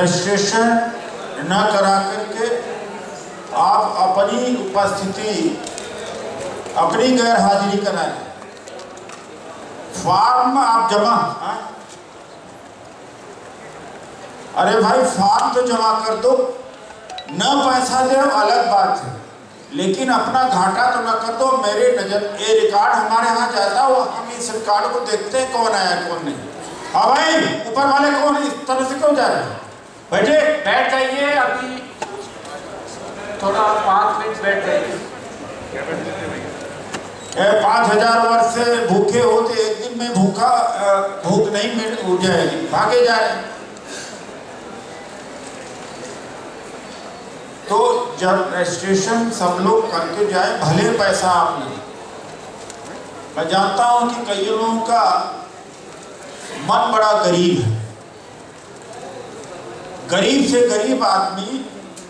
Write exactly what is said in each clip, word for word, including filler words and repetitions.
Registration न करा करके आप अपनी उपस्थिति, अपनी गैर हाजिरी कराएं। फॉर्म आप जमा, हाँ? अरे भाई फॉर्म तो जमा कर दो, न पैसा दे अलग बात है, लेकिन अपना घाटा तो न कर दो। मेरे नजर ये रिकॉर्ड हमारे यहाँ जाता है, हम इस रिकॉर्ड को देखते हैं कौन आया कौन नहीं। हाँ भाई ऊपर वाले कौन इस तरह से क्यों जा रहे हैं? बैठे बैठ जाइए, अभी थोड़ा पाँच मिनट बैठ जाइए। पाँच हजार वर्ष से भूखे होते, एक दिन में भूखा भूख नहीं मिट उठ जाएगी, भागे जा रहे। तो जब रजिस्ट्रेशन सब लोग करके जाए, भले पैसा आपने, मैं जानता हूं कि कई लोगों का मन बड़ा गरीब है। गरीब से गरीब आदमी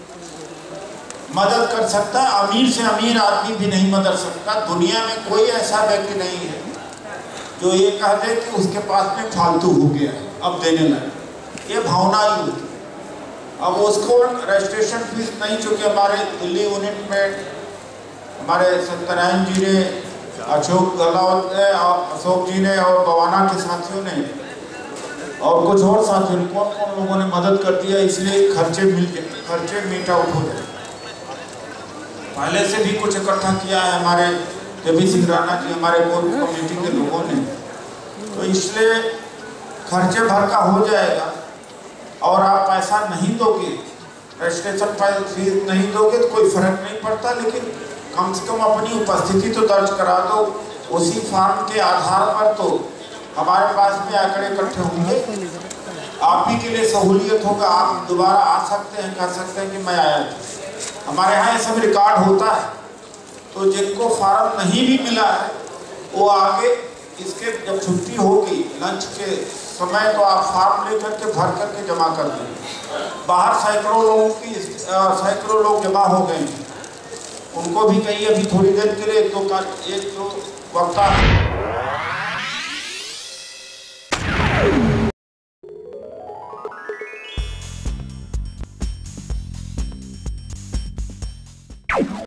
मदद कर सकता है, अमीर से अमीर आदमी भी नहीं मदद सकता। दुनिया में कोई ऐसा व्यक्ति नहीं है जो ये कह दे कि उसके पास में फालतू हो गया अब देने लगे। ये भावना ही होती। अब उसको रजिस्ट्रेशन फीस नहीं, चूँकि हमारे दिल्ली यूनिट में हमारे सत्यनारायण जी ने, अशोक गहलोत ने, अशोक जी ने और बवाना के साथियों ने और कुछ और साथियों ने, कौन कौन लोगों ने मदद कर दिया, इसलिए खर्चे मिल खर्चे मीट आउट हो गए। पहले से भी कुछ इकट्ठा किया है हमारे देवी सिंह राणा जी, हमारे पूर्व कमेटी के लोगों ने, तो इसलिए खर्चे भर का हो जाएगा। और आप पैसा नहीं दोगे, रजिस्ट्रेशन फीस नहीं दोगे तो कोई फर्क नहीं पड़ता, लेकिन कम से कम अपनी उपस्थिति तो दर्ज करा दो। उसी फॉर्म के आधार पर तो हमारे पास में आंकड़े इकट्ठे होंगे, आप ही के लिए सहूलियत होगा। आप दोबारा आ सकते हैं, कह सकते हैं कि मैं आया था। हमारे यहाँ ये सब रिकॉर्ड होता है, तो जिनको फॉर्म नहीं भी मिला है वो आगे इसके जब छुट्टी होगी लंच के समय, तो आप फॉर्म लेकर के भर करके जमा कर देंगे। बाहर सैकड़ों लोगों की सैकड़ों लोग जमा हो गए हैं, उनको भी कहिए अभी थोड़ी देर के लिए एक दो एक दो वक्ता